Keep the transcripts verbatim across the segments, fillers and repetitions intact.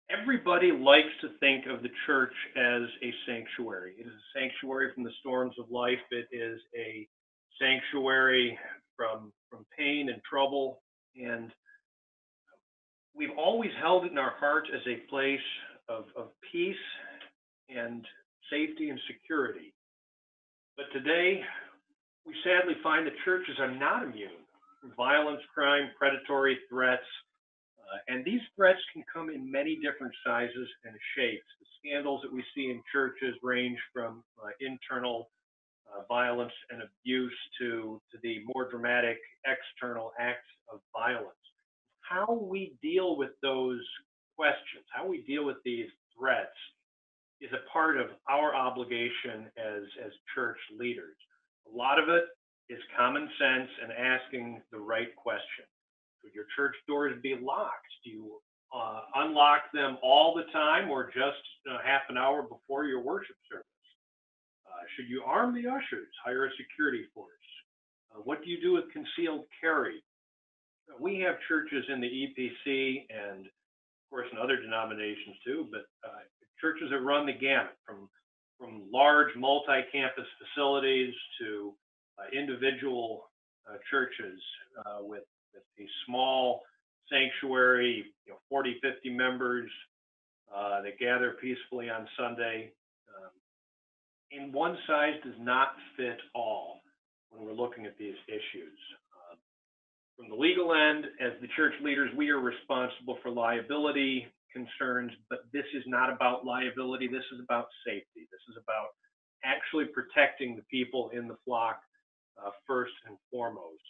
Everybody likes to think of the church as a sanctuary. It is a sanctuary from the storms of life. It is a sanctuary from from pain and trouble. And we've always held it in our heart as a place of, of peace and safety and security. But today, we sadly find that churches are not immune from violence, crime, predatory threats. Uh, and these threats can come in many different sizes and shapes. The scandals that we see in churches range from uh, internal uh, violence and abuse to, to the more dramatic external acts of violence. How we deal with those questions, how we deal with these threats, is a part of our obligation as, as church leaders. A lot of it is common sense and asking the right question. Should your church doors be locked? Do you uh, unlock them all the time or just uh, half an hour before your worship service? Uh, should you arm the ushers, hire a security force? Uh, what do you do with concealed carry? We have churches in the E P C and, of course, in other denominations too, but uh, churches that run the gamut from, from large multi-campus facilities to uh, individual uh, churches uh, with, with a small sanctuary, you know, forty, fifty members uh, that gather peacefully on Sunday. Um, and one size does not fit all when we're looking at these issues. Uh, from the legal end, as the church leaders, we are responsible for liability concerns, but this is not about liability. This is about safety. This is about actually protecting the people in the flock uh, first and foremost.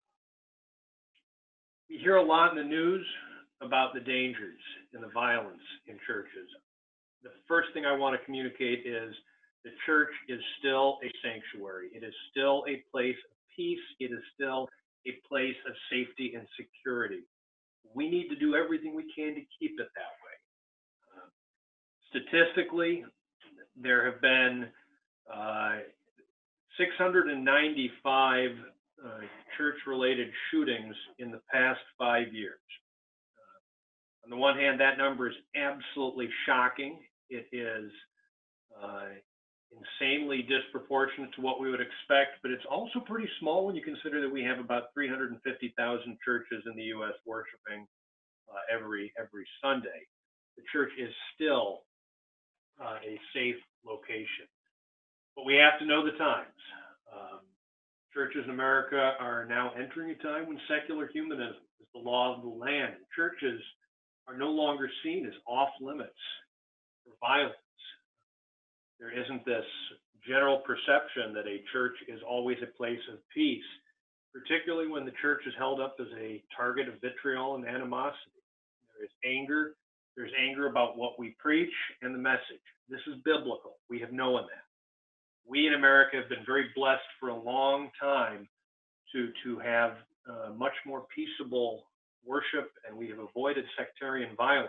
We hear a lot in the news about the dangers and the violence in churches. The first thing I want to communicate is the church is still a sanctuary. It is still a place of peace. It is still a place of safety and security. We need to do everything we can to keep it that way. Uh, statistically, there have been uh, six hundred ninety-five uh, church-related shootings in the past five years. Uh, on the one hand, that number is absolutely shocking. It is uh, insanely disproportionate to what we would expect, but it's also pretty small when you consider that we have about three hundred fifty thousand churches in the U S worshiping uh, every every Sunday. The church is still uh, a safe location, but we have to know the times. Um, churches in America are now entering a time when secular humanism is the law of the land. Churches are no longer seen as off limits for violence. There isn't this general perception that a church is always a place of peace, particularly when the church is held up as a target of vitriol and animosity. There is anger. There's anger about what we preach and the message. This is biblical. We have known that. We in America have been very blessed for a long time to, to have uh, much more peaceable worship, and we have avoided sectarian violence.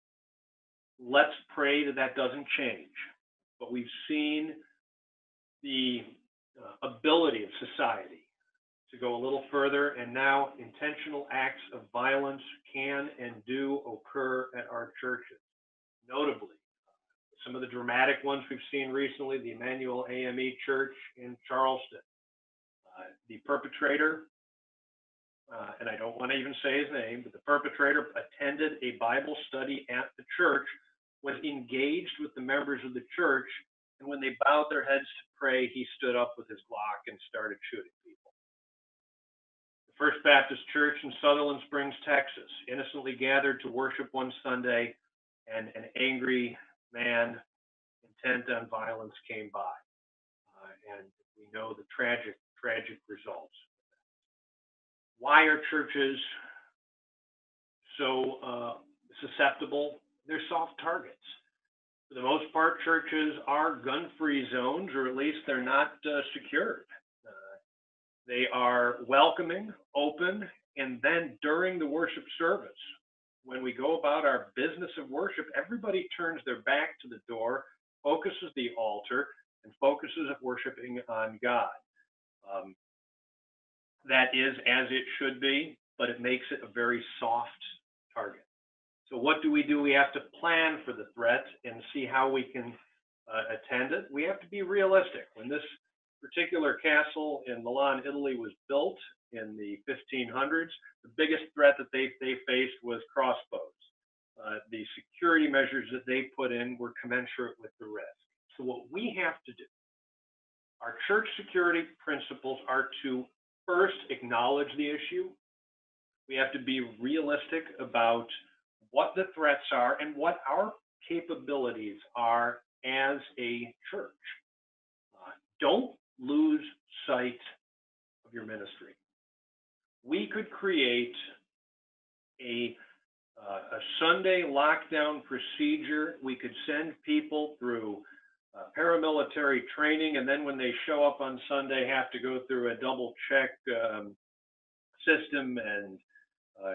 Let's pray that that doesn't change. But we've seen the uh, ability of society to go a little further, and now intentional acts of violence can and do occur at our churches. Notably, some of the dramatic ones we've seen recently, the Emmanuel A M E Church in Charleston. Uh, the perpetrator, uh, and I don't want to even say his name, but the perpetrator attended a Bible study at the church, was engaged with the members of the church, and when they bowed their heads to pray, he stood up with his Glock and started shooting people. The First Baptist Church in Sutherland Springs, Texas, innocently gathered to worship one Sunday, and an angry man intent on violence came by. Uh, and we know the tragic, tragic results. Why are churches so uh, susceptible? They're soft targets. For the most part, churches are gun-free zones, or at least they're not uh, secured. Uh, they are welcoming, open, and then during the worship service, when we go about our business of worship, everybody turns their back to the door, focuses the altar, and focuses of worshiping on God. Um, that is as it should be, but it makes it a very soft target. So what do we do? We have to plan for the threat and see how we can uh, attend it. We have to be realistic. When this particular castle in Milan, Italy was built in the fifteen hundreds, the biggest threat that they, they faced was crossbows. Uh, the security measures that they put in were commensurate with the risk. So what we have to do, our church security principles are to first acknowledge the issue. We have to be realistic about what the threats are and what our capabilities are as a church. Uh, don't lose sight of your ministry. We could create a, uh, a Sunday lockdown procedure. We could send people through uh, paramilitary training, and then when they show up on Sunday, have to go through a double check um, system and uh,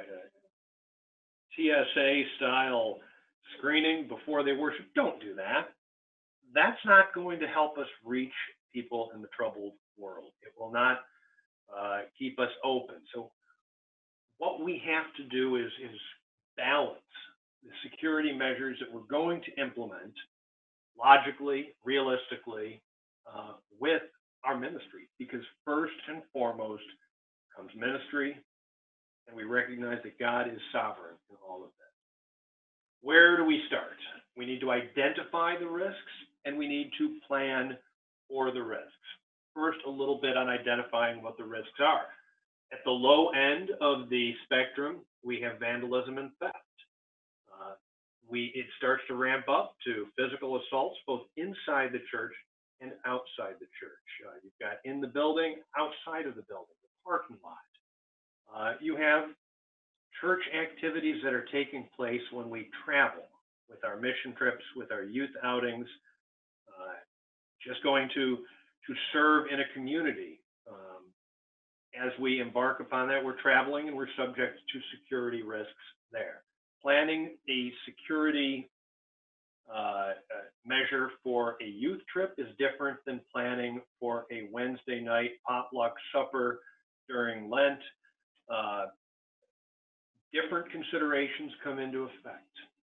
T S A style screening before they worship. Don't do that. That's not going to help us reach people in the troubled world. It will not uh, keep us open. So what we have to do is, is balance the security measures that we're going to implement logically, realistically, uh, with our ministry. Because first and foremost comes ministry, and we recognize that God is sovereign in all of that. Where do we start? We need to identify the risks, and we need to plan for the risks. First, a little bit on identifying what the risks are. At the low end of the spectrum, we have vandalism and theft. Uh, we, it starts to ramp up to physical assaults, both inside the church and outside the church. Uh, you've got in the building, outside of the building, the parking lot. Uh, you have church activities that are taking place when we travel with our mission trips, with our youth outings, uh, just going to, to serve in a community. Um, as we embark upon that, we're traveling and we're subject to security risks there. Planning a security uh, measure for a youth trip is different than planning for a Wednesday night potluck supper during Lent. Uh, different considerations come into effect.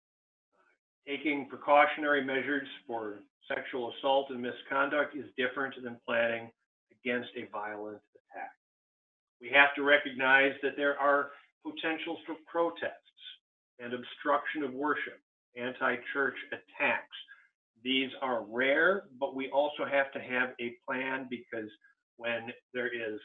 Taking precautionary measures for sexual assault and misconduct is different than planning against a violent attack. We have to recognize that there are potentials for protests and obstruction of worship, anti-church attacks. These are rare, but we also have to have a plan, because when there is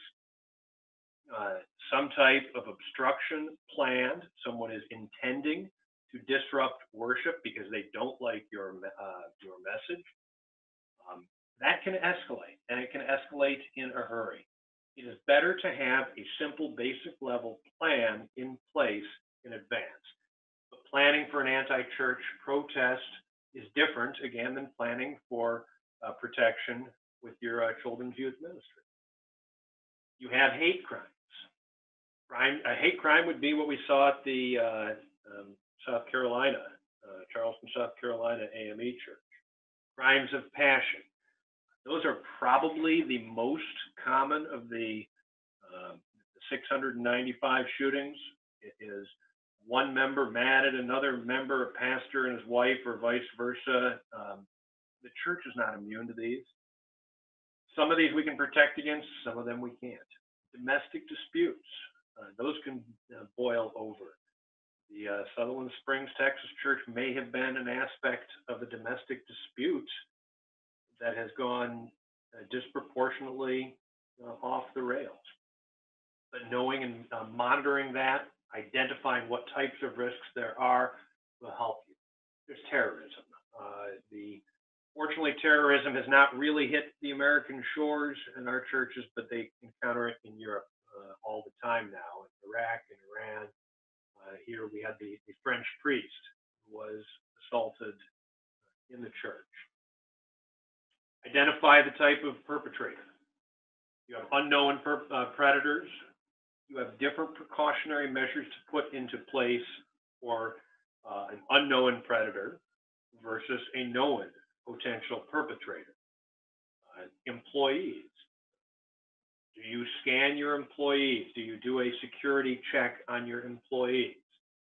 uh, some type of obstruction planned, someone is intending to disrupt worship because they don't like your uh, your message, um, that can escalate, and it can escalate in a hurry. It is better to have a simple, basic level plan in place in advance. But planning for an anti-church protest is different, again, than planning for uh, protection with your uh, children's youth ministry. You have hate crimes. Crime, a hate crime would be what we saw at the uh, um, South Carolina, uh, Charleston, South Carolina A M E Church. Crimes of passion. Those are probably the most common of the uh, six hundred ninety-five shootings. It is one member mad at another member, a pastor and his wife, or vice versa. Um, the church is not immune to these. Some of these we can protect against, some of them we can't. Domestic disputes, uh, those can uh, boil over. The uh, Sutherland Springs, Texas church may have been an aspect of a domestic dispute that has gone uh, disproportionately uh, off the rails. But knowing and uh, monitoring that, identifying what types of risks there are, will help you. There's terrorism. Uh, the Fortunately, terrorism has not really hit the American shores in our churches, but they encounter it in Europe uh, all the time now, in Iraq and Iran. Uh, here we had the, the French priest who was assaulted in the church. Identify the type of perpetrator. You have unknown per, uh, predators. You have different precautionary measures to put into place for uh, an unknown predator versus a known potential perpetrator. Uh, employees. Do you scan your employees? Do you do a security check on your employees?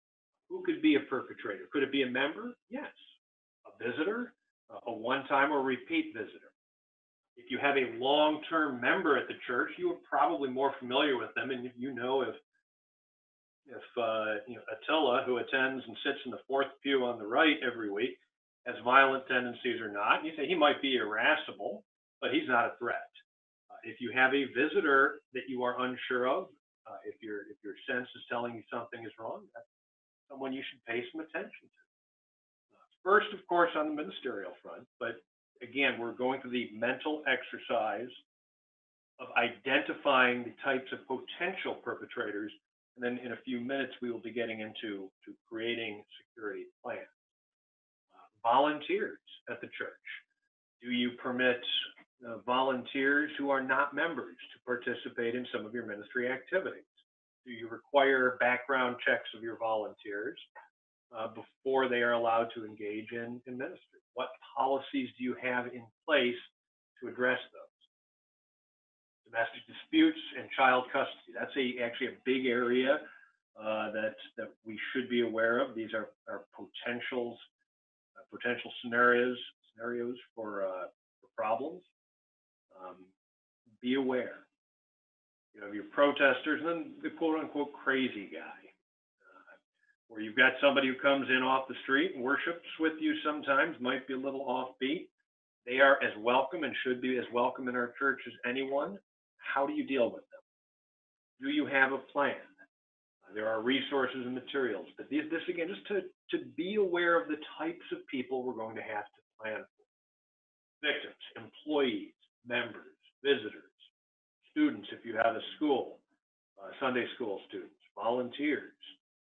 Who could be a perpetrator? Could it be a member? Yes. A visitor, a one-time or repeat visitor. If you have a long-term member at the church, you are probably more familiar with them, and you know if if uh, you know Attila, who attends and sits in the fourth pew on the right every week, has violent tendencies or not. And you say he might be irascible, but he's not a threat. Uh, if you have a visitor that you are unsure of, uh, if your if your sense is telling you something is wrong, that's someone you should pay some attention to. Uh, first, of course, on the ministerial front, but again, we're going through the mental exercise of identifying the types of potential perpetrators. And then in a few minutes, we will be getting into to creating security plans. Uh, volunteers at the church. Do you permit uh, volunteers who are not members to participate in some of your ministry activities? Do you require background checks of your volunteers uh, before they are allowed to engage in, in ministry? What policies do you have in place to address those? Domestic disputes and child custody. That's a, actually a big area uh, that, that we should be aware of. These are, are potentials, uh, potential scenarios scenarios for, uh, for problems. Um, be aware. You have your protesters and then the quote-unquote crazy guy, uh, where you've got somebody who comes in off the street and worships with you sometimes, might be a little offbeat. They are as welcome and should be as welcome in our church as anyone. How do you deal with them? Do you have a plan? Uh, there are resources and materials, but these, this again, just to, to be aware of the types of people we're going to have to plan for. Victims, employees, members, visitors, students if you have a school, uh, Sunday school students, volunteers.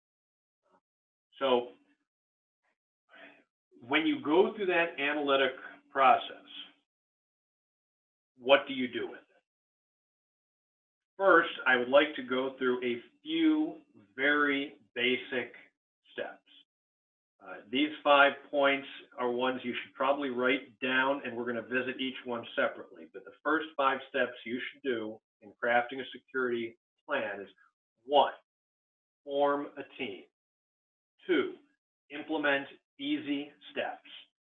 So when you go through that analytic process, what do you do with it? First, I would like to go through a few very basic steps. Uh, these five points are ones you should probably write down, and we're going to visit each one separately. But the first five steps you should do in crafting a security plan is: one, form a team. Two, implement easy steps.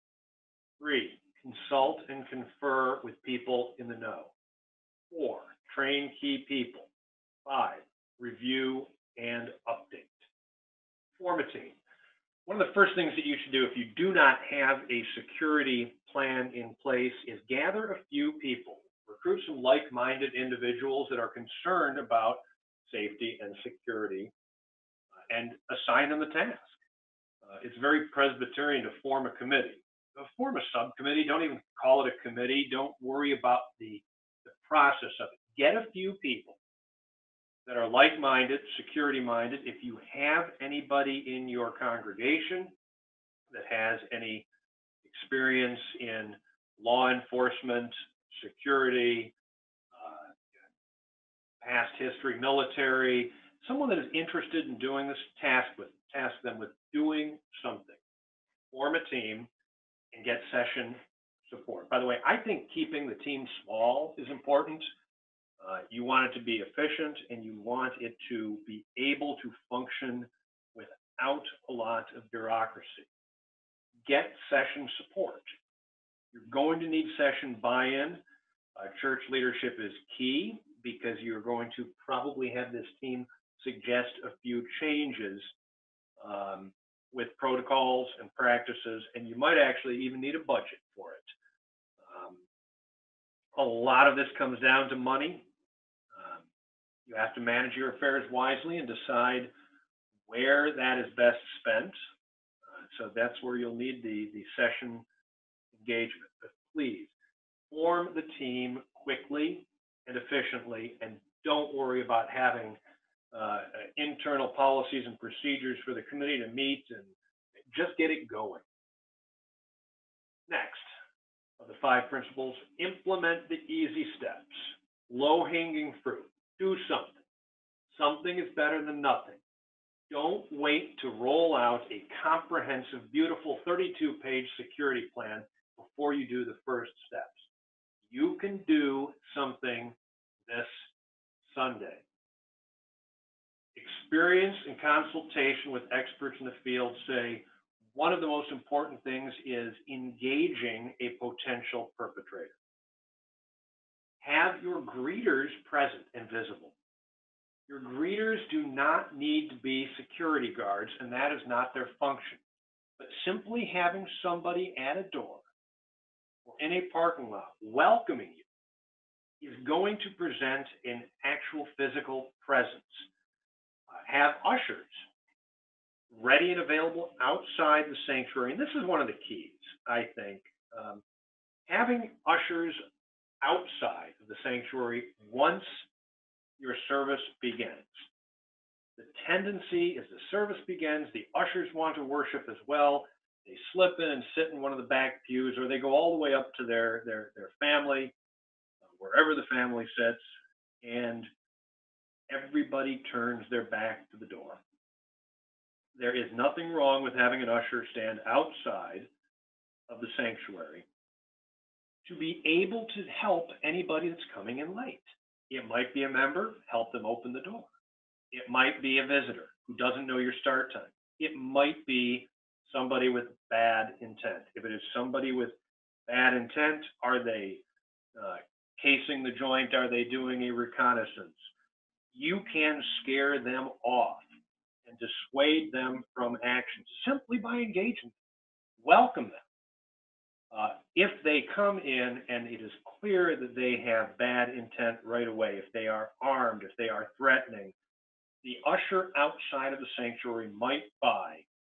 Three, consult and confer with people in the know. Four, train key people. Five, review and update. Form a team. One of the first things that you should do if you do not have a security plan in place is gather a few people. Recruit some like-minded individuals that are concerned about safety and security, uh, and assign them a task. Uh, it's very Presbyterian to form a committee. Uh, form a subcommittee. Don't even call it a committee. Don't worry about the, the process of it. Get a few people that are like-minded, security-minded. If you have anybody in your congregation that has any experience in law enforcement, security, uh, past history, military, someone that is interested in doing this, task with task them with doing something. Form a team and get session support. By the way, I think keeping the team small is important. Uh, you want it to be efficient, and you want it to be able to function without a lot of bureaucracy. Get session support. You're going to need session buy-in. Uh, church leadership is key because you're going to probably have this team suggest a few changes um, with protocols and practices, and you might actually even need a budget for it. Um, a lot of this comes down to money. Um, you have to manage your affairs wisely and decide where that is best spent. Uh, so that's where you'll need the, the session engagement. But please, form the team quickly and efficiently, and don't worry about having uh, internal policies and procedures for the committee to meet, and just get it going. Next, of the five principles, implement the easy steps. Low-hanging fruit. Do something. Something is better than nothing. Don't wait to roll out a comprehensive, beautiful thirty-two page security plan before you do the first steps. You can do something this Sunday. experience and consultation with experts in the field say one of the most important things is engaging a potential perpetrator. Have your greeters present and visible. Your greeters do not need to be security guards, and that is not their function. But simply having somebody at a door or in a parking lot welcoming you is going to present an actual physical presence. Uh, have ushers ready and available outside the sanctuary. And this is one of the keys, I think. Um, having ushers outside of the sanctuary once your service begins. The tendency is the service begins, the ushers want to worship as well. They slip in and sit in one of the back pews, or they go all the way up to their, their, their family, wherever the family sits, and everybody turns their back to the door. There is nothing wrong with having an usher stand outside of the sanctuary to be able to help anybody that's coming in late. It might be a member, help them open the door. It might be a visitor who doesn't know your start time. It might be somebody with bad intent. If it is somebody with bad intent, are they uh, casing the joint? Are they doing a reconnaissance? You can scare them off and dissuade them from action simply by engaging them. Welcome them. Uh, if they come in and it is clear that they have bad intent right away, if they are armed, if they are threatening, the usher outside of the sanctuary might buy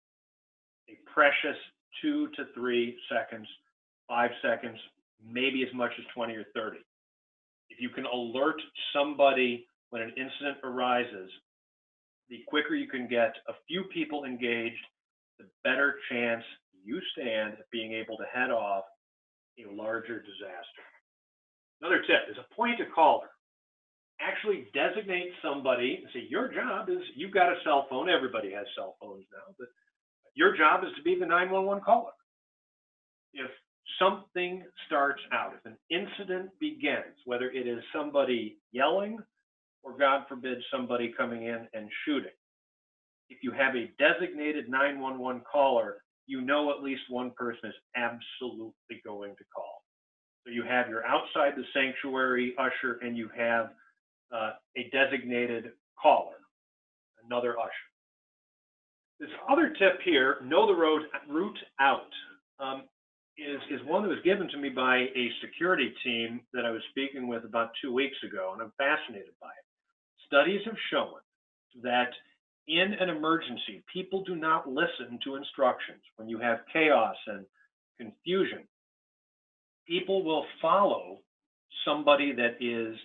a precious two to three seconds, five seconds, maybe as much as twenty or thirty. If you can alert somebody when an incident arises, the quicker you can get a few people engaged, the better chance you stand at being able to head off a larger disaster. Another tip is appoint a caller. Actually designate somebody and say, your job is, you've got a cell phone, everybody has cell phones now, but your job is to be the nine one one caller. If something starts out, if an incident begins, whether it is somebody yelling or God forbid somebody coming in and shooting, if you have a designated nine one one caller, you know at least one person is absolutely going to call. So you have your outside the sanctuary usher and you have uh, a designated caller, another usher. This other tip here, know the road, route out, um, is, is one that was given to me by a security team that I was speaking with about two weeks ago, and I'm fascinated by it. Studies have shown that in an emergency, people do not listen to instructions. When you have chaos and confusion, people will follow somebody that is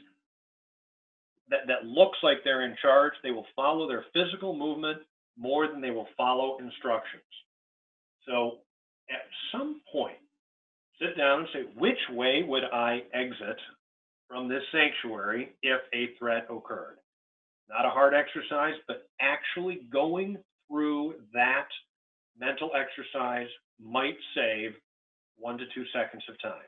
that, that looks like they're in charge. They will follow their physical movement more than they will follow instructions. So at some point, sit down and say, which way would I exit from this sanctuary if a threat occurred? Not a hard exercise, but actually going through that mental exercise might save one to two seconds of time.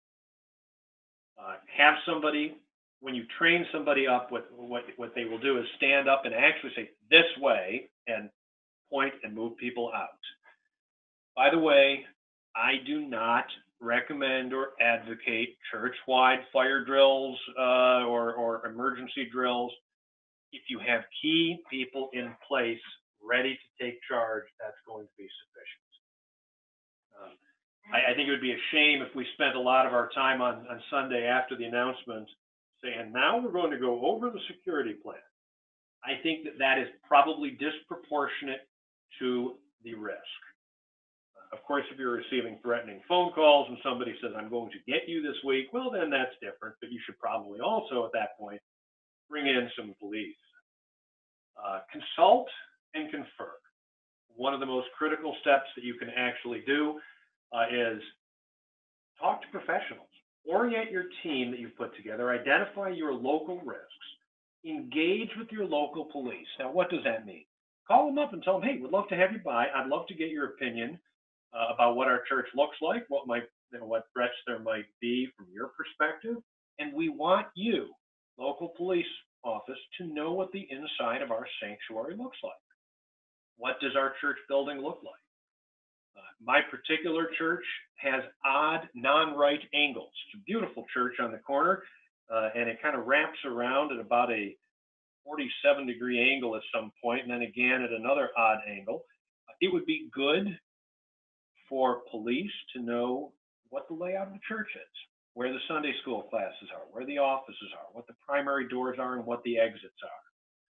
Uh, have somebody, when you train somebody up, what, what, what they will do is stand up and actually say this way and point and move people out. By the way, I do not recommend or advocate church-wide fire drills uh, or, or emergency drills. If you have key people in place ready to take charge, that's going to be sufficient. Um, I, I think it would be a shame if we spent a lot of our time on, on Sunday after the announcement saying, now we're going to go over the security plan. I think that that is probably disproportionate to the risk. Uh, of course, if you're receiving threatening phone calls and somebody says, I'm going to get you this week, well, then that's different, but you should probably also at that point bring in some police. Uh, consult and confer. One of the most critical steps that you can actually do uh, is talk to professionals. Orient your team that you've put together. Identify your local risks. Engage with your local police. Now, what does that mean? Call them up and tell them, hey, we'd love to have you by. I'd love to get your opinion uh, about what our church looks like, what might, you know, what threats there might be from your perspective, and we want you, local police office to know what the inside of our sanctuary looks like. What does our church building look like? Uh, my particular church has odd, non-right angles. It's a beautiful church on the corner, uh, and it kind of wraps around at about a forty-seven degree angle at some point, and then again at another odd angle. It would be good for police to know what the layout of the church is, where the Sunday school classes are, where the offices are, what the primary doors are, and what the exits are.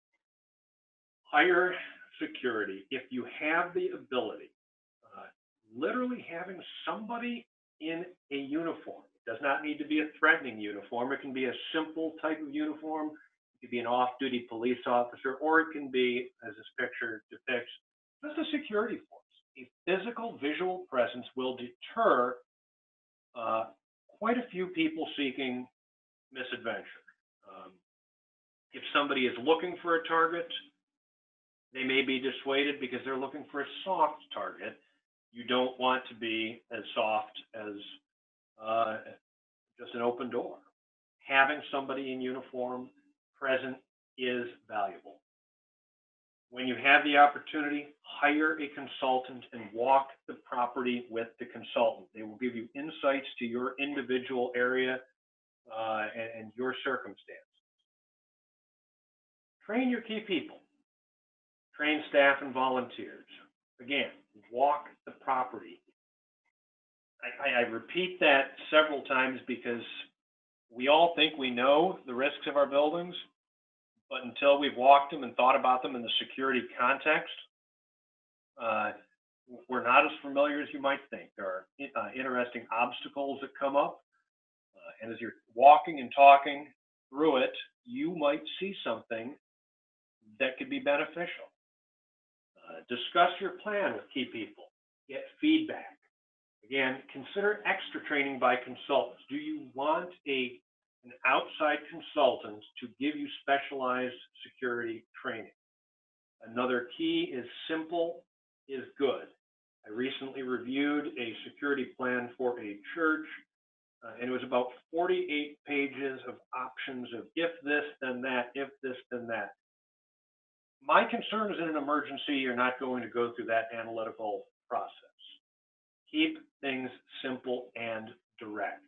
Hire security if you have the ability. Uh, literally having somebody in a uniform. It does not need to be a threatening uniform. It can be a simple type of uniform. It could be an off-duty police officer, or it can be, as this picture depicts, just a security force. A physical visual presence will deter uh, quite a few people seeking misadventure. Um, if somebody is looking for a target, they may be dissuaded because they're looking for a soft target. You don't want to be as soft as uh, just an open door. Having somebody in uniform present is valuable. When you have the opportunity, hire a consultant and walk the property with the consultant. They will give you insights to your individual area uh, and, and your circumstances. Train your key people. Train staff and volunteers. Again, walk the property. I, I, I repeat that several times because we all think we know the risks of our buildings, but until we've walked them and thought about them in the security context, uh, we're not as familiar as you might think. There are uh, interesting obstacles that come up, uh, and as you're walking and talking through it, you might see something that could be beneficial. Uh, discuss your plan with key people. Get feedback. Again, consider extra training by consultants. Do you want a an outside consultant to give you specialized security training? Another key is simple is good. I recently reviewed a security plan for a church, uh, and it was about forty-eight pages of options of if this, then that, if this, then that. My concern is in an emergency, you're not going to go through that analytical process. Keep things simple and direct.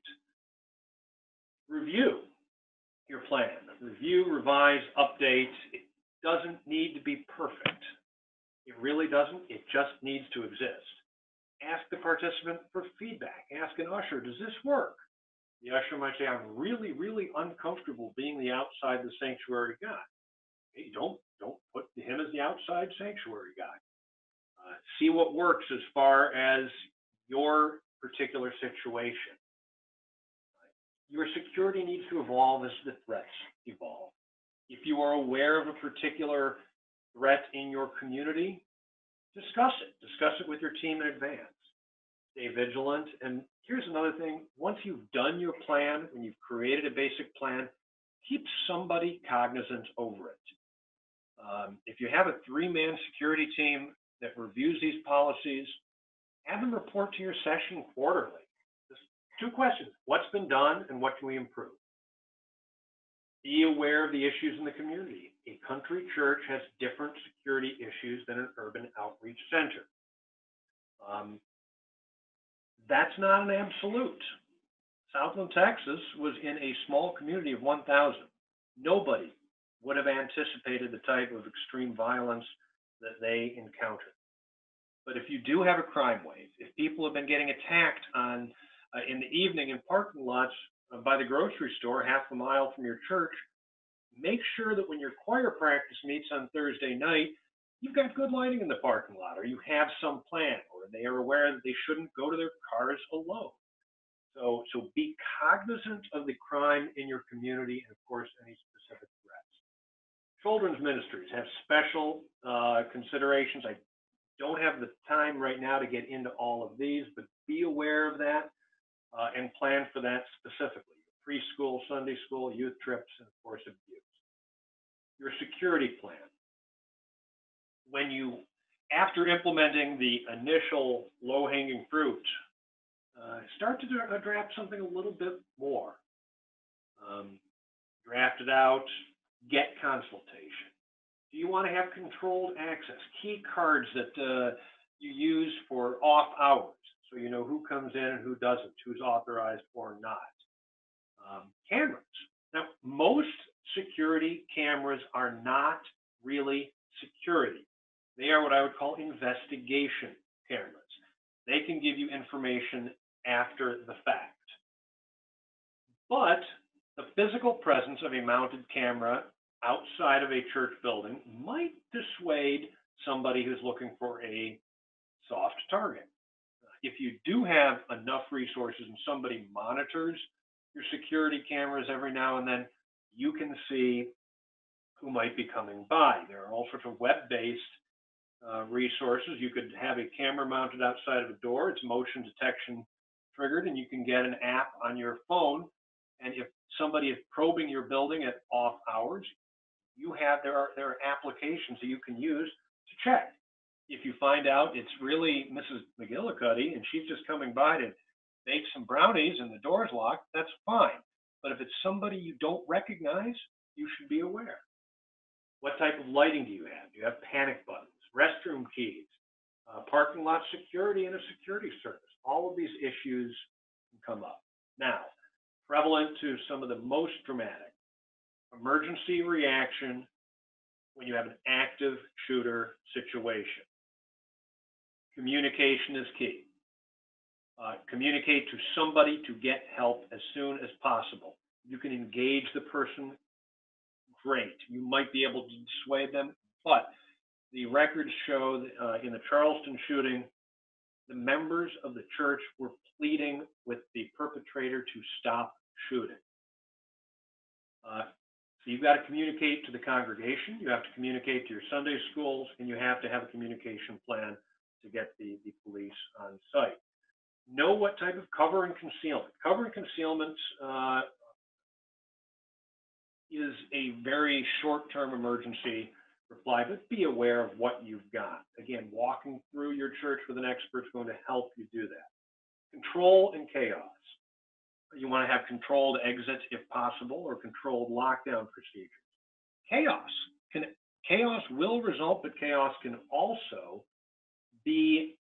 Review your plan. Review, revise, update. It doesn't need to be perfect. It really doesn't. It just needs to exist. Ask the participant for feedback. Ask an usher, does this work? The usher might say, I'm really, really uncomfortable being the outside the sanctuary guy. Hey, don't, don't put him as the outside sanctuary guy. Uh, see what works as far as your particular situation. Your security needs to evolve as the threats evolve. If you are aware of a particular threat in your community, discuss it. Discuss it with your team in advance. Stay vigilant. And here's another thing. Once you've done your plan, when you've created a basic plan, keep somebody cognizant over it. Um, if you have a three-man security team that reviews these policies, have them report to your session quarterly. Just two questions. What's been done and what can we improve? Be aware of the issues in the community. A country church has different security issues than an urban outreach center. Um, that's not an absolute. Southland, Texas was in a small community of one thousand. Nobody would have anticipated the type of extreme violence that they encountered. But if you do have a crime wave, if people have been getting attacked on uh, in the evening in parking lots uh, by the grocery store half a mile from your church, make sure that when your choir practice meets on Thursday night, you've got good lighting in the parking lot, or you have some plan, or they are aware that they shouldn't go to their cars alone. So, so be cognizant of the crime in your community and, of course, any specific threats. Children's ministries have special uh, considerations. I don't have the time right now to get into all of these, but be aware of that uh, and plan for that specifically. Preschool, Sunday school, youth trips, and, of course, abuse. Your security plan. When you, after implementing the initial low-hanging fruit, uh, start to draft something a little bit more. Um, draft it out, get consultation. Do you want to have controlled access, key cards that uh, you use for off hours, so you know who comes in and who doesn't, who's authorized or not? Um, cameras. Now, most security cameras are not really security. They are what I would call investigation cameras. They can give you information after the fact. But the physical presence of a mounted camera outside of a church building might dissuade somebody who's looking for a soft target. If you do have enough resources and somebody monitors your security cameras every now and then, you can see who might be coming by. There are all sorts of web-based uh, resources. You could have a camera mounted outside of a door. It's motion detection triggered, and you can get an app on your phone. And if somebody is probing your building at off hours, you have there are there are applications that you can use to check. If you find out it's really Missus McGillicuddy and she's just coming by to bake some brownies and the door's locked, that's fine. But if it's somebody you don't recognize, you should be aware. What type of lighting do you have? Do you have panic buttons, restroom keys, uh, parking lot security, and a security service? All of these issues can come up. Now, prevalent to some of the most dramatic, emergency reaction when you have an active shooter situation. Communication is key. Uh, communicate to somebody to get help as soon as possible. You can engage the person, great. You might be able to dissuade them, but the records show that uh, in the Charleston shooting, the members of the church were pleading with the perpetrator to stop shooting. Uh, so you've got to communicate to the congregation, you have to communicate to your Sunday schools, and you have to have a communication plan to get the, the police on site. Know what type of cover and concealment. Cover and concealment uh, is a very short-term emergency reply, but be aware of what you've got. Again, walking through your church with an expert is going to help you do that. Control and chaos. You want to have controlled exits if possible, or controlled lockdown procedures. Chaos can chaos will result, but chaos can also be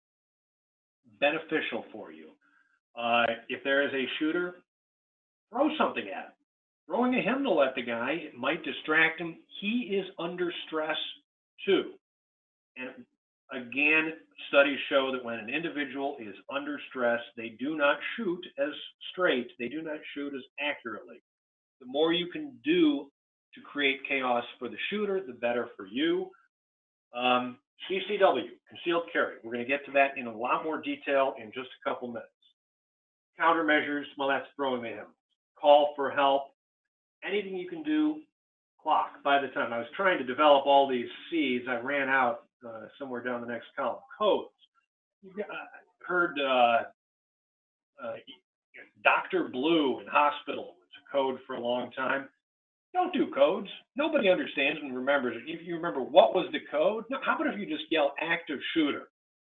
beneficial for you. Uh, if there is a shooter, throw something at him. Throwing a hymnal at the guy might distract him. He is under stress too. And again, studies show that when an individual is under stress, they do not shoot as straight, they do not shoot as accurately. The more you can do to create chaos for the shooter, the better for you. Um, C C W, concealed carry. We're going to get to that in a lot more detail in just a couple minutes. Countermeasures, well, that's throwing the hymnals. Call for help. Anything you can do, clock. By the time I was trying to develop all these C's, I ran out uh, somewhere down the next column. Codes. You've got, uh, heard uh, uh, Doctor Blue in hospital. It's a code for a long time. Don't do codes. Nobody understands and remembers it. If you remember what was the code, no, how about if you just yell active shooter?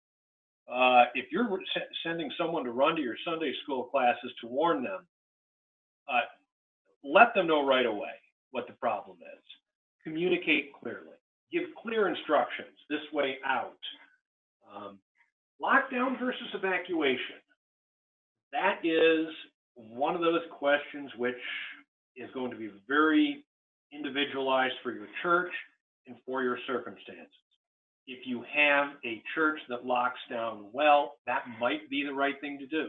Uh, if you're sending someone to run to your Sunday school classes to warn them, uh, let them know right away what the problem is. Communicate clearly. Give clear instructions, this way out. Um, lockdown versus evacuation. That is one of those questions which is going to be very individualized for your church and for your circumstances. If you have a church that locks down well, that might be the right thing to do.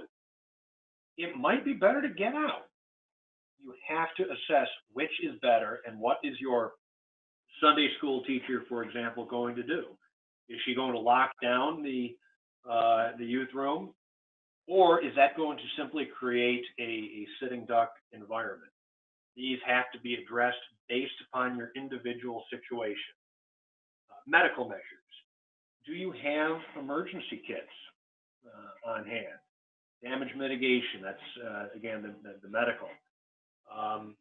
It might be better to get out. You have to assess which is better and what is your Sunday school teacher, for example, going to do. Is she going to lock down the, uh, the youth room? Or is that going to simply create a, a sitting duck environment? These have to be addressed based upon your individual situation. Uh, medical measures. Do you have emergency kits uh, on hand? Damage mitigation, that's, uh, again, the, the, the medical. Um,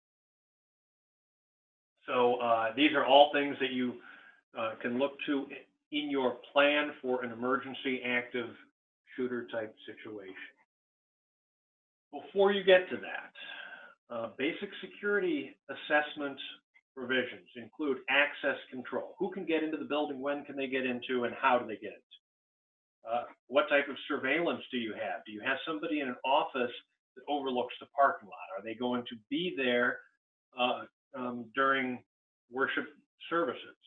so uh, these are all things that you uh, can look to in your plan for an emergency active shooter type situation. Before you get to that, uh, basic security assessment for provisions include access control. Who can get into the building? When can they get into? And how do they get into? Uh, what type of surveillance do you have? Do you have somebody in an office that overlooks the parking lot? Are they going to be there uh, um, during worship services?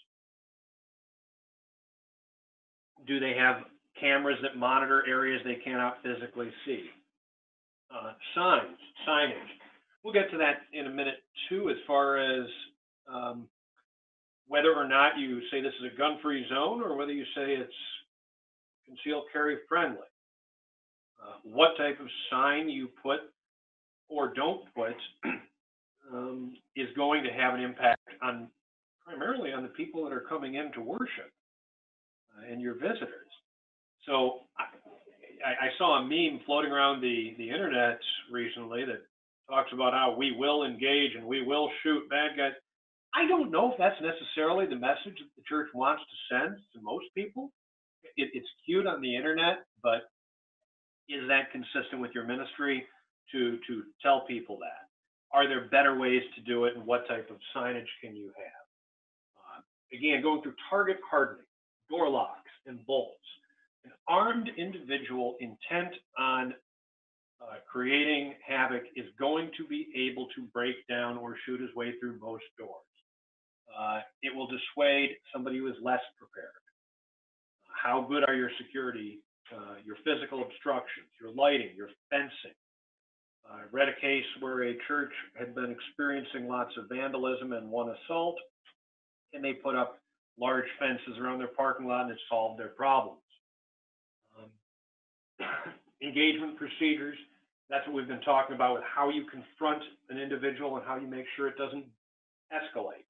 Do they have cameras that monitor areas they cannot physically see? Uh, signs, signage. We'll get to that in a minute too, as far as um, whether or not you say this is a gun-free zone or whether you say it's concealed carry friendly. Uh, what type of sign you put or don't put um, is going to have an impact on primarily on the people that are coming in to worship uh, and your visitors. So I, I saw a meme floating around the, the internet recently that talks about how we will engage and we will shoot bad guys. I don't know if that's necessarily the message that the church wants to send to most people. It, it's cute on the internet, but is that consistent with your ministry to, to tell people that? Are there better ways to do it, and what type of signage can you have? Uh, again, going through target hardening, door locks, and bolts. An armed individual intent on uh, creating havoc is going to be able to break down or shoot his way through most doors. Uh, it will dissuade somebody who is less prepared. How good are your security, uh, your physical obstructions, your lighting, your fencing? I read a case where a church had been experiencing lots of vandalism and one assault, and they put up large fences around their parking lot, and it solved their problems. Um, engagement procedures, that's what we've been talking about with how you confront an individual and how you make sure it doesn't escalate.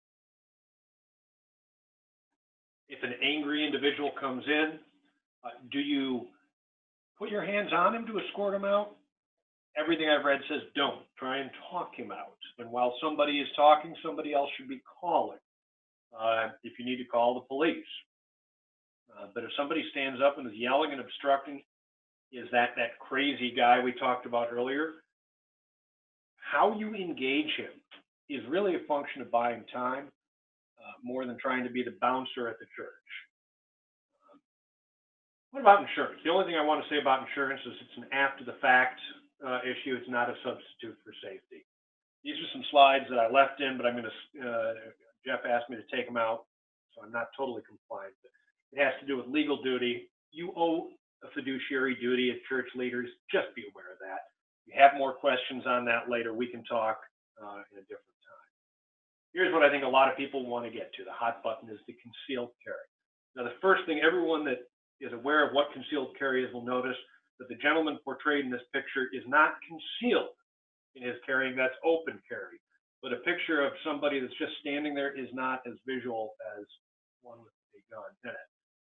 If an angry individual comes in, uh, do you put your hands on him to escort him out? Everything I've read says don't. Try and talk him out. And while somebody is talking, somebody else should be calling. Uh, if you need to call the police. Uh, but if somebody stands up and is yelling and obstructing, is that that crazy guy we talked about earlier? How you engage him is really a function of buying time uh, more than trying to be the bouncer at the church. Um, what about insurance? The only thing I want to say about insurance is it's an after-the-fact uh, issue. It's not a substitute for safety. These are some slides that I left in, but I'm going to, uh, Jeff asked me to take them out, so I'm not totally compliant. But it has to do with legal duty. You owe a fiduciary duty as church leaders. Just be aware of that. If you have more questions on that later, we can talk uh, in a different time. Here's what I think a lot of people want to get to. The hot button is the concealed carry. Now, the first thing, everyone that is aware of what concealed carry is will notice that the gentleman portrayed in this picture is not concealed in his carrying. That's open carry. But a picture of somebody that's just standing there is not as visual as one with a gun in it.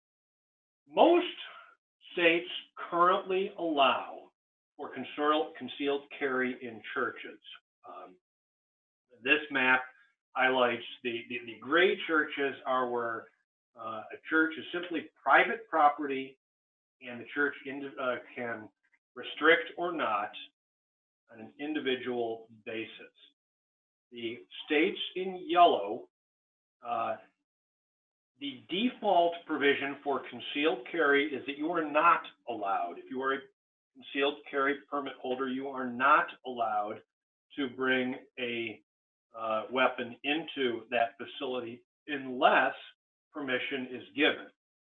Most states currently allow for concealed carry in churches. Um, this map highlights the, the, the gray churches are where uh, a church is simply private property and the church in, uh, can restrict or not on an individual basis. The states in yellow, uh, the default provision for concealed carry is that you are not allowed. If you are a concealed carry permit holder, you are not allowed to bring a uh, weapon into that facility unless permission is given.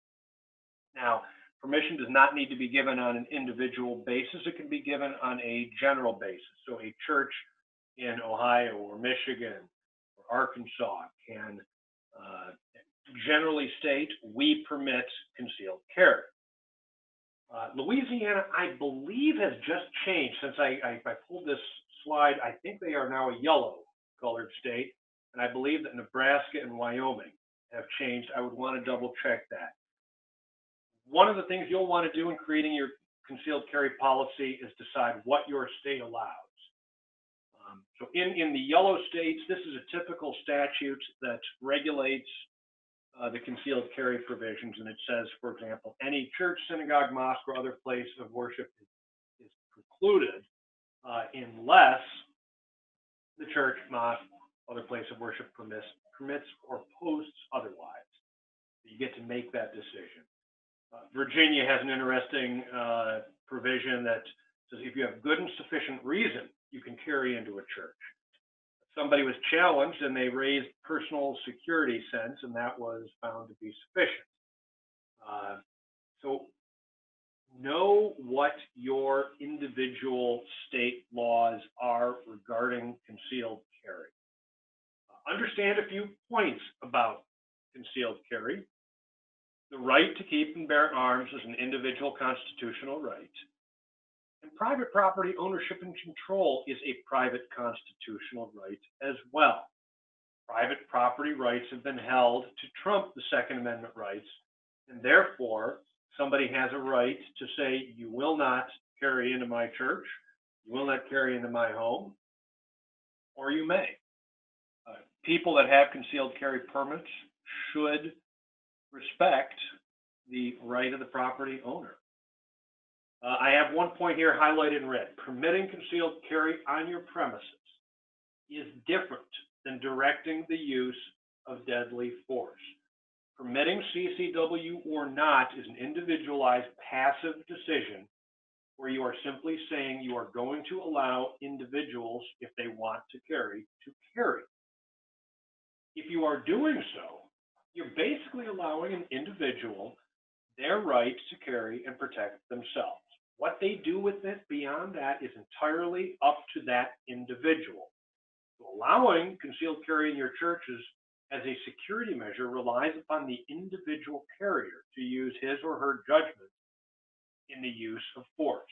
Now, permission does not need to be given on an individual basis. It can be given on a general basis. So a church in Ohio or Michigan or Arkansas can uh, generally state, we permit concealed carry. Uh, Louisiana, I believe, has just changed since I, I, I pulled this slide. I think they are now a yellow colored state, and I believe that Nebraska and Wyoming have changed. I would want to double check that. One of the things you'll want to do in creating your concealed carry policy is decide what your state allows. Um, so in, in the yellow states, this is a typical statute that regulates uh, the concealed carry provisions. And it says, for example, any church, synagogue, mosque, or other place of worship is, is precluded uh, unless the church, mosque, other place of worship permits, permits or posts otherwise. You get to make that decision. Uh, Virginia has an interesting uh, provision that says if you have good and sufficient reason, you can carry into a church. Somebody was challenged and they raised personal security sense, and that was found to be sufficient. Uh, so know what your individual state laws are regarding concealed carry. Uh, understand a few points about concealed carry. The right to keep and bear arms is an individual constitutional right. And private property ownership and control is a private constitutional right as well. Private property rights have been held to trump the Second Amendment rights, and therefore somebody has a right to say, you will not carry into my church, you will not carry into my home, or you may. Uh, people that have concealed carry permits should respect the right of the property owner. Uh, I have one point here highlighted in red. Permitting concealed carry on your premises is different than directing the use of deadly force. Permitting C C W or not is an individualized passive decision where you are simply saying you are going to allow individuals, if they want to carry, to carry. If you are doing so, you're basically allowing an individual their right to carry and protect themselves. What they do with it beyond that is entirely up to that individual. So allowing concealed carry in your churches as a security measure relies upon the individual carrier to use his or her judgment in the use of force.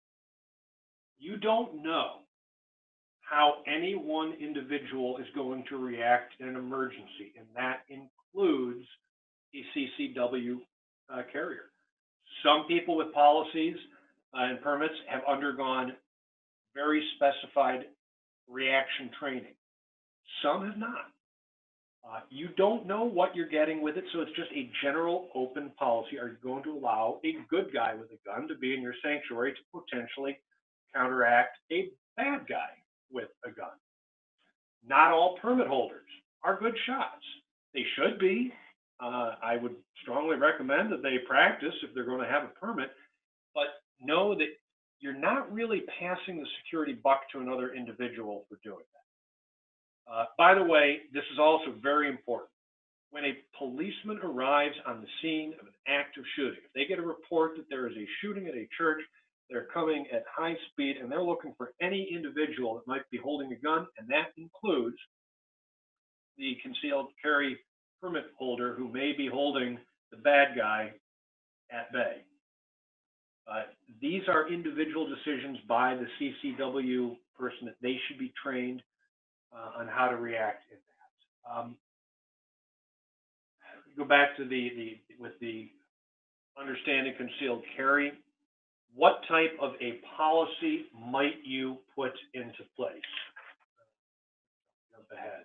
You don't know how any one individual is going to react in an emergency, and that includes a C C W uh, carrier. Some people with policies uh, and permits have undergone very specified reaction training. Some have not. Uh, you don't know what you're getting with it, so it's just a general open policy. Are you going to allow a good guy with a gun to be in your sanctuary to potentially counteract a bad guy with a gun? Not all permit holders are good shots. They should be. Uh, I would strongly recommend that they practice if they're going to have a permit, but know that you're not really passing the security buck to another individual for doing that. Uh, by the way, this is also very important. When a policeman arrives on the scene of an active shooting, if they get a report that there is a shooting at a church, they're coming at high speed and they're looking for any individual that might be holding a gun, and that includes the concealed carry permit holder who may be holding the bad guy at bay. Uh, these are individual decisions by the C C W person that they should be trained uh, on how to react in that. Um, go back to the, the with the understanding concealed carry. What type of a policy might you put into place? Jump ahead.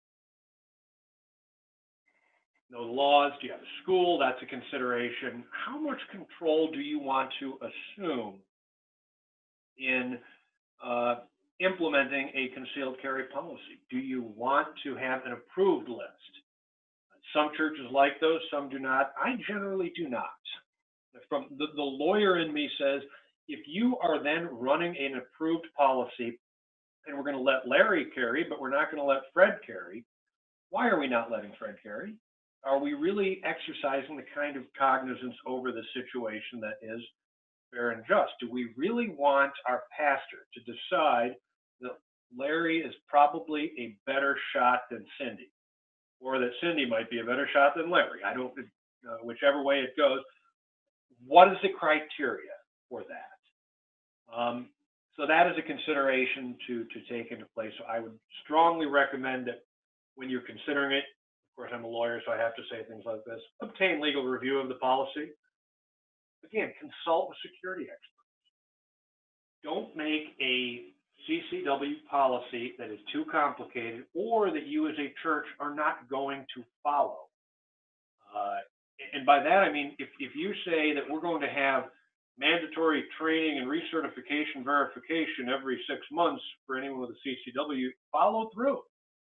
Know the laws. Do you have a school? That's a consideration. How much control do you want to assume in uh, implementing a concealed carry policy? Do you want to have an approved list? Some churches like those, some do not. I generally do not. From the, the lawyer in me says, if you are then running an approved policy and we're going to let Larry carry, but we're not going to let Fred carry, why are we not letting Fred carry? Are we really exercising the kind of cognizance over the situation that is fair and just? Do we really want our pastor to decide that Larry is probably a better shot than Cindy, or that Cindy might be a better shot than Larry? I don't, uh, whichever way it goes. What is the criteria for that? Um, so that is a consideration to, to take into place. So I would strongly recommend that when you're considering it, of course, I'm a lawyer, so I have to say things like this. Obtain legal review of the policy. Again, consult with security experts. Don't make a C C W policy that is too complicated or that you as a church are not going to follow. Uh, and by that, I mean, if, if you say that we're going to have mandatory training and recertification verification every six months for anyone with a C C W, follow through.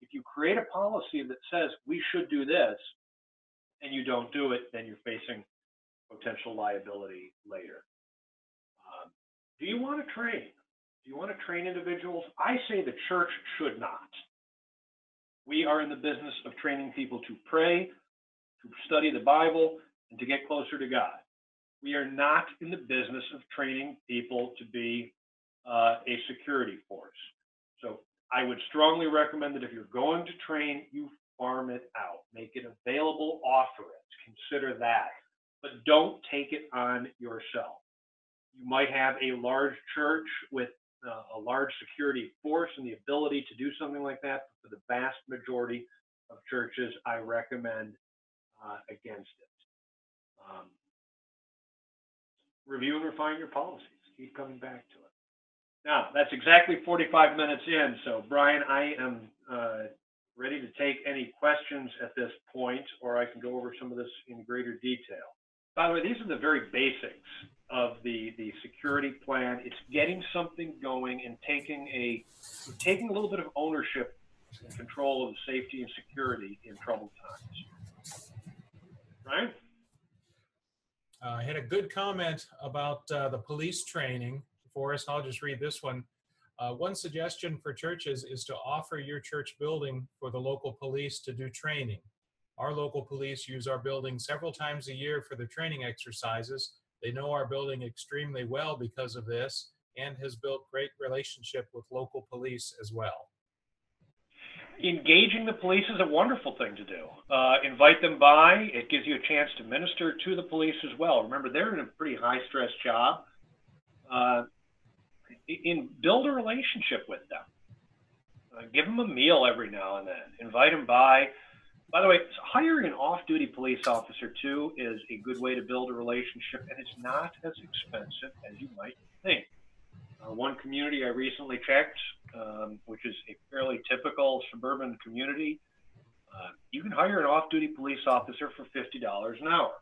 If you create a policy that says we should do this and you don't do it, then you're facing potential liability later. Um, do you want to train? Do you want to train individuals? I say the church should not. We are in the business of training people to pray, to study the Bible, and to get closer to God. We are not in the business of training people to be uh, a security force. So I would strongly recommend that if you're going to train, you farm it out. Make it available, offer it, consider that. But don't take it on yourself. You might have a large church with uh, a large security force and the ability to do something like that. But for the vast majority of churches, I recommend uh, against it. Um, review and refine your policies. Keep coming back to it. Now, that's exactly forty-five minutes in. So, Brian, I am uh, ready to take any questions at this point, or I can go over some of this in greater detail. By the way, these are the very basics of the, the security plan. It's getting something going and taking a taking a little bit of ownership and control of safety and security in troubled times. Right? Uh, I had a good comment about uh, the police training. Forrest, I'll just read this one. Uh, one suggestion for churches is to offer your church building for the local police to do training. Our local police use our building several times a year for the training exercises. They know our building extremely well because of this and has built great relationship with local police as well. Engaging the police is a wonderful thing to do. Uh, invite them by. It gives you a chance to minister to the police as well. Remember, they're in a pretty high-stress job. Uh, in build a relationship with them. Uh, give them a meal every now and then. Invite them by. By the way, hiring an off-duty police officer, too, is a good way to build a relationship, and it's not as expensive as you might think. Uh, one community I recently checked, um, which is a fairly typical suburban community, uh, you can hire an off-duty police officer for fifty dollars an hour.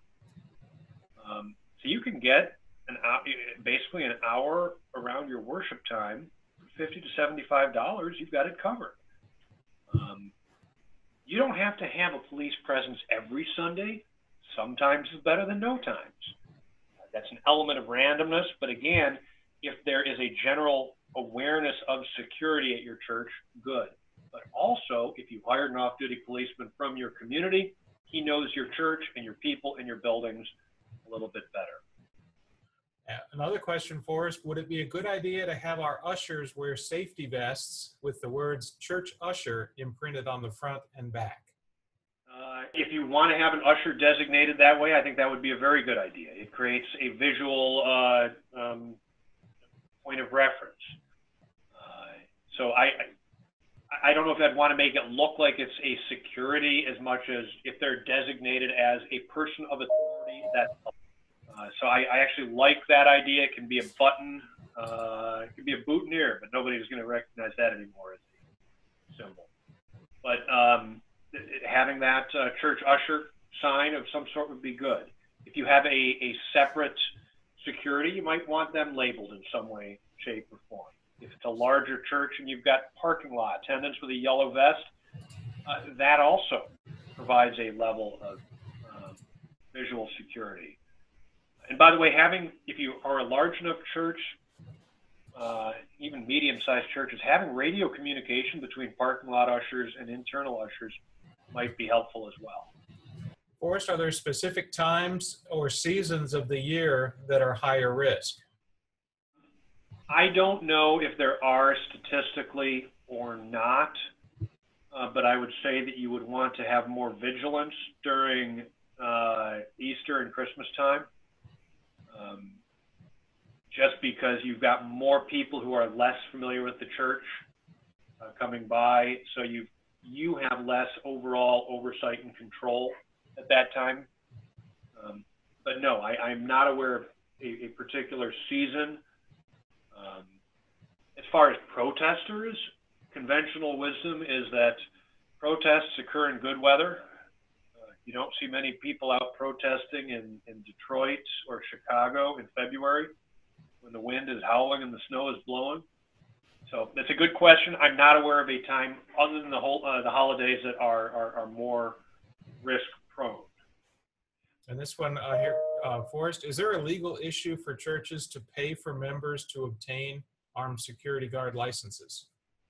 Um, so you can get an basically an hour around your worship time for fifty to seventy-five dollars. You've got it covered. Um, you don't have to have a police presence every Sunday. Sometimes is better than no times. That's an element of randomness, but again, if there is a general awareness of security at your church, good. But also, if you hired an off-duty policeman from your community, he knows your church and your people and your buildings a little bit better. Another question for us, would it be a good idea to have our ushers wear safety vests with the words church usher imprinted on the front and back? Uh, if you want to have an usher designated that way, I think that would be a very good idea. It creates a visual uh, um, point of reference. Uh, so I, I, I don't know if I'd want to make it look like it's a security as much as if they're designated as a person of authority. That uh, so I, I actually like that idea. It can be a button, uh, it can be a boutonniere, but nobody's going to recognize that anymore as a symbol. But um, having that uh, church usher sign of some sort would be good. If you have a, a separate security, you might want them labeled in some way, shape, or form. If it's a larger church and you've got parking lot attendants with a yellow vest, uh, that also provides a level of um, visual security. And by the way, having, if you are a large enough church, uh, even medium-sized churches, having radio communication between parking lot ushers and internal ushers might be helpful as well. Forrest, are there specific times or seasons of the year that are higher risk? I don't know if there are statistically or not, uh, but I would say that you would want to have more vigilance during uh, Easter and Christmas time, um, just because you've got more people who are less familiar with the church uh, coming by, so you you have less overall oversight and control at that time. Um, but no, I, I'm not aware of a, a particular season. Um, as far as protesters, conventional wisdom is that protests occur in good weather. Uh, you don't see many people out protesting in, in Detroit or Chicago in February when the wind is howling and the snow is blowing. So that's a good question. I'm not aware of a time other than the whole uh, the holidays that are, are are more risk prone. And this one uh, here, uh, Forrest, is there a legal issue for churches to pay for members to obtain armed security guard licenses?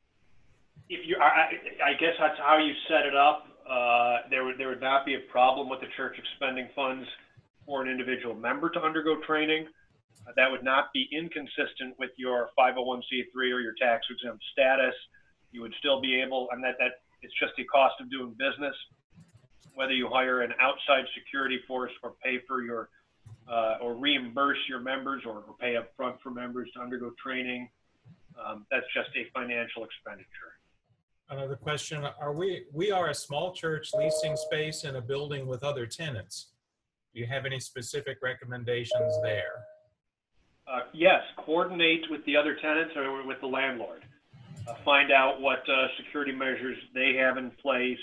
If you, I, I guess that's how you set it up. Uh, there would there would not be a problem with the church expending funds for an individual member to undergo training. Uh, that would not be inconsistent with your five oh one c three or your tax exempt status. You would still be able, and that that it's just the cost of doing business. Whether you hire an outside security force or pay for your uh, or reimburse your members or, or pay up front for members to undergo training, um, that's just a financial expenditure. Another question, are we, we are a small church leasing space in a building with other tenants. Do you have any specific recommendations there? Uh, yes, coordinate with the other tenants or with the landlord. Uh, find out what uh, security measures they have in place.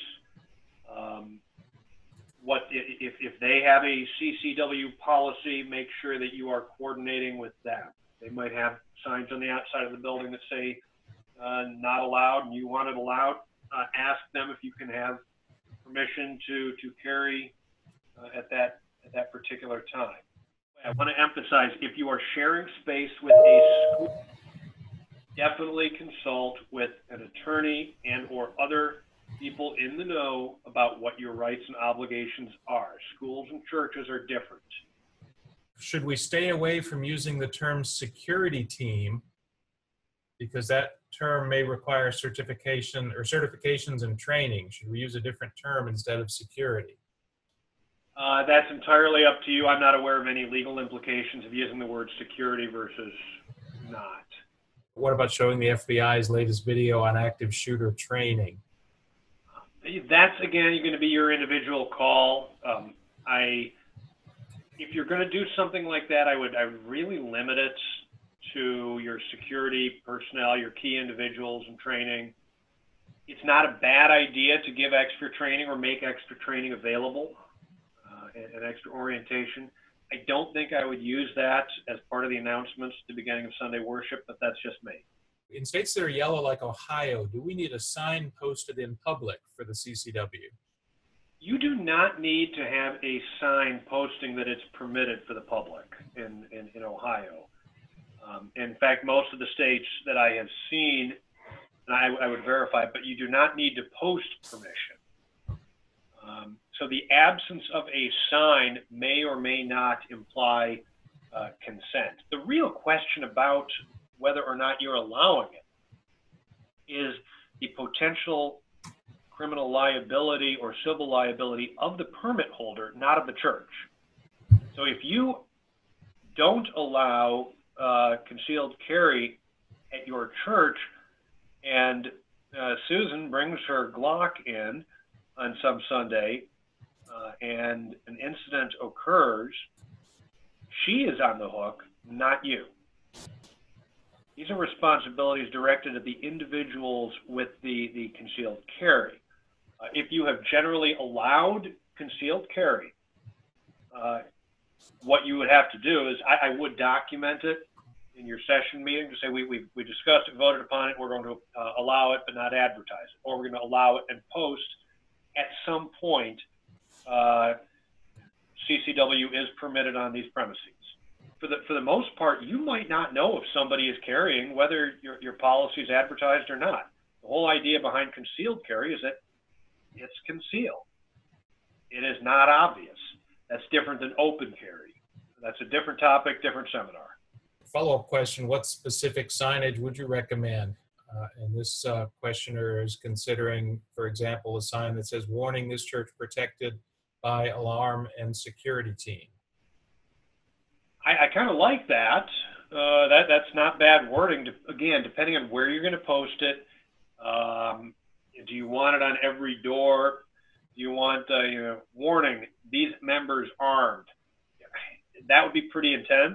Um, what if, if they have a C C W policy, make sure that you are coordinating with them. They might have signs on the outside of the building that say uh, not allowed and you want it allowed. Uh, ask them if you can have permission to, to carry uh, at that, at that particular time. I want to emphasize, if you are sharing space with a school, definitely consult with an attorney and or other people in the know about what your rights and obligations are. Schools and churches are different. Should we stay away from using the term security team because that term may require certification or certifications and training? Should we use a different term instead of security? Uh, that's entirely up to you. I'm not aware of any legal implications of using the word security versus not. What about showing the F B I's latest video on active shooter training? That's, again, you're going to be your individual call. Um, I, if you're going to do something like that, I would, I would really limit it to your security personnel, your key individuals in training. It's not a bad idea to give extra training or make extra training available. And extra orientation. I don't think I would use that as part of the announcements at the beginning of Sunday worship, but that's just me. In states that are yellow like Ohio, do we need a sign posted in public for the C C W? You do not need to have a sign posting that it's permitted for the public in, in, in Ohio. Um, in fact, most of the states that I have seen, and I, I would verify, but you do not need to post permission. Um, so the absence of a sign may or may not imply uh, consent. The real question about whether or not you're allowing it is the potential criminal liability or civil liability of the permit holder, not of the church. So if you don't allow uh, concealed carry at your church and uh, Susan brings her Glock in on some Sunday, uh, and an incident occurs, she is on the hook, not you. These are responsibilities directed at the individuals with the, the concealed carry. Uh, if you have generally allowed concealed carry, uh, what you would have to do is, I, I would document it in your session meeting to say, we, we, we discussed it, voted upon it, we're going to uh, allow it but not advertise it, or we're going to allow it and post at some point, uh, C C W is permitted on these premises. For the, for the most part, you might not know if somebody is carrying, whether your, your policy is advertised or not. The whole idea behind concealed carry is that it's concealed. It is not obvious. That's different than open carry. That's a different topic, different seminar. Follow-up question, what specific signage would you recommend? Uh, and this uh, questioner is considering, for example, a sign that says, warning, this church protected by alarm and security team. I, I kind of like that. Uh, that. That's not bad wording. Again, depending on where you're going to post it. Um, do you want it on every door? Do you want, uh, you know, warning, these members armed? That would be pretty intense.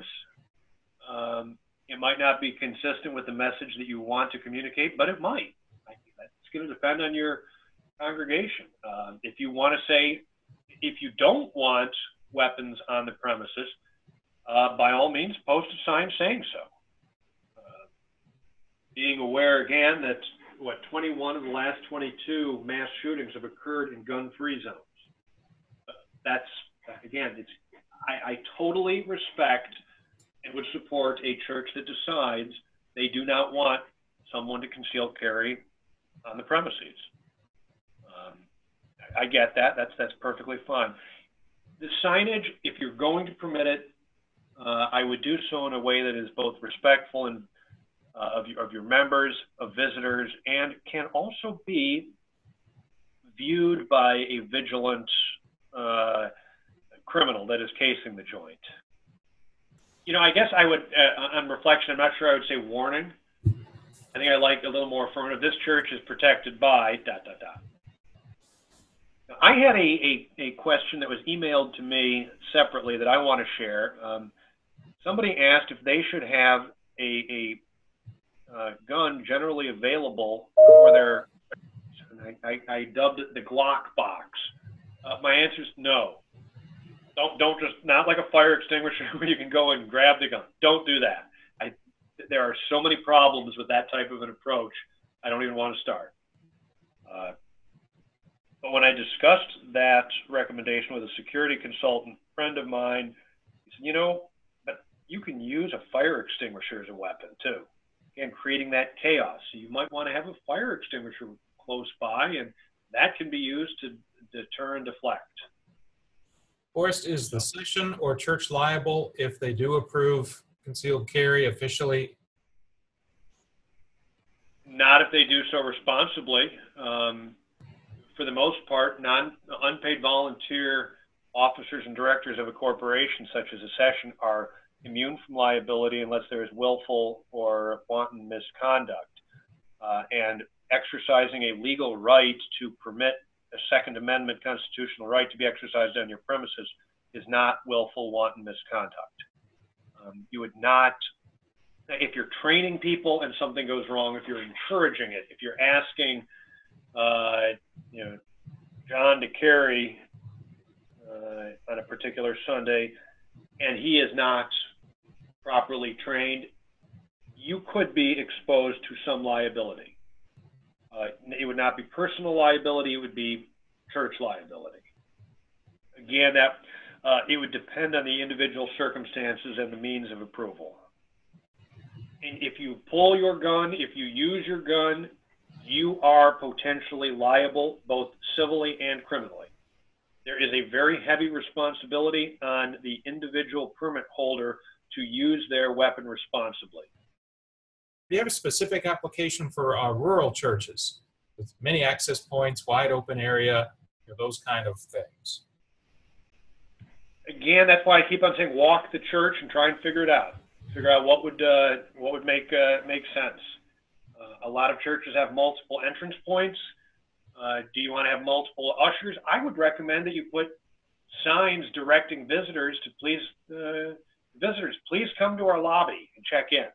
Um, It might not be consistent with the message that you want to communicate, but it might. It's going to depend on your congregation. Uh, if you want to say, if you don't want weapons on the premises, uh, by all means, post a sign saying so. Uh, being aware again that, what, twenty-one of the last twenty-two mass shootings have occurred in gun-free zones. That's, again, it's, I, I totally respect and would support a church that decides they do not want someone to conceal carry on the premises. Um, I get that. That's that's perfectly fine. The signage, if you're going to permit it, uh, I would do so in a way that is both respectful and uh, of, your, of your members, of visitors, and can also be viewed by a vigilant uh, criminal that is casing the joint. You know, I guess I would, uh, on reflection, I'm not sure I would say warning. I think I like a little more affirmative. This church is protected by dot, dot, dot. Now, I had a, a, a question that was emailed to me separately that I want to share. Um, somebody asked if they should have a, a uh, gun generally available for their, I, I, I dubbed it the Glock box. Uh, my answer is no. Don't, don't just, not like a fire extinguisher where you can go and grab the gun. Don't do that. I, there are so many problems with that type of an approach. I don't even want to start. Uh, but when I discussed that recommendation with a security consultant friend of mine, he said, you know, but you can use a fire extinguisher as a weapon too. Again, creating that chaos. So you might want to have a fire extinguisher close by, and that can be used to deter and deflect. Forrest, is the session or church liable if they do approve concealed carry officially? Not if they do so responsibly. Um, for the most part, non unpaid volunteer officers and directors of a corporation such as a session are immune from liability unless there is willful or wanton misconduct. Uh, and exercising a legal right to permit a Second Amendment constitutional right to be exercised on your premises is not willful, wanton misconduct. Um, you would not, if you're training people and something goes wrong, if you're encouraging it, if you're asking, uh, you know, John to carry uh, on a particular Sunday, and he is not properly trained, you could be exposed to some liability. Uh, it would not be personal liability, it would be church liability. Again, that uh, it would depend on the individual circumstances and the means of approval. And if you pull your gun, if you use your gun, you are potentially liable both civilly and criminally. There is a very heavy responsibility on the individual permit holder to use their weapon responsibly. Do you have a specific application for uh, rural churches with many access points, wide open area, you know, those kind of things? Again, that's why I keep on saying walk the church and try and figure it out. Figure out what would uh, what would make uh, make sense. Uh, a lot of churches have multiple entrance points. Uh, do you want to have multiple ushers? I would recommend that you put signs directing visitors to please uh, visitors please come to our lobby and check in.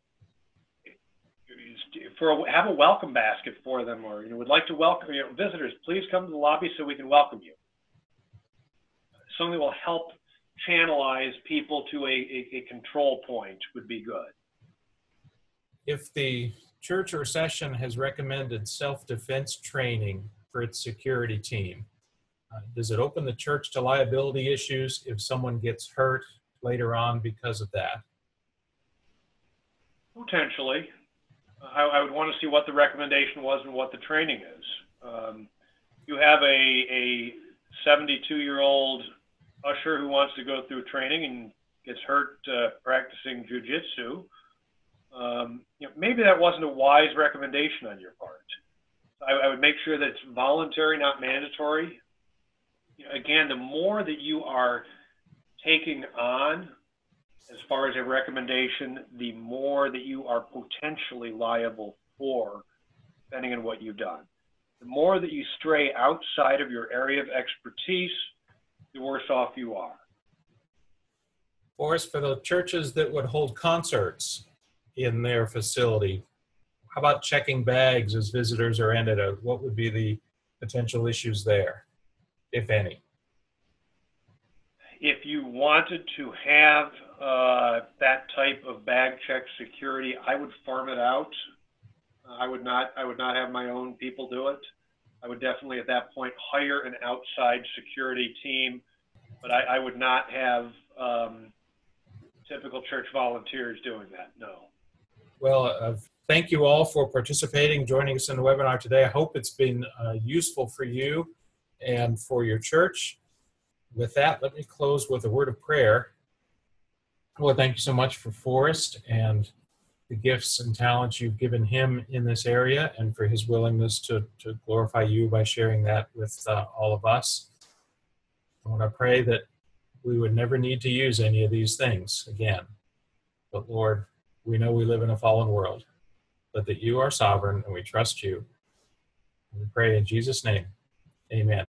For a, have a welcome basket for them, or you know, would like to welcome you know, visitors. Please come to the lobby so we can welcome you. Something that will help channelize people to a, a, a control point would be good. If the church or session has recommended self-defense training for its security team, uh, does it open the church to liability issues if someone gets hurt later on because of that? Potentially. I, I would want to see what the recommendation was and what the training is. Um, you have a, a seventy-two-year-old usher who wants to go through training and gets hurt uh, practicing jujitsu. Um, you know, maybe that wasn't a wise recommendation on your part. I, I would make sure that it's voluntary, not mandatory. You know, again, the more that you are taking on as far as a recommendation, the more that you are potentially liable for, depending on what you've done. The more that you stray outside of your area of expertise, the worse off you are. Forrest, for the churches that would hold concerts in their facility, how about checking bags as visitors are entered? What would be the potential issues there, if any? If you wanted to have uh, that type of bag check security, I would farm it out. I would not, I would not have my own people do it. I would definitely at that point hire an outside security team, but I, I would not have um, typical church volunteers doing that, no. Well, uh, thank you all for participating, joining us in the webinar today. I hope it's been uh, useful for you and for your church. With that, let me close with a word of prayer. Well, thank you so much for Forrest and the gifts and talents you've given him in this area, and for his willingness to, to glorify you by sharing that with uh, all of us. I want to pray that we would never need to use any of these things again. But Lord, we know we live in a fallen world, but that you are sovereign and we trust you. We pray in Jesus' name, amen.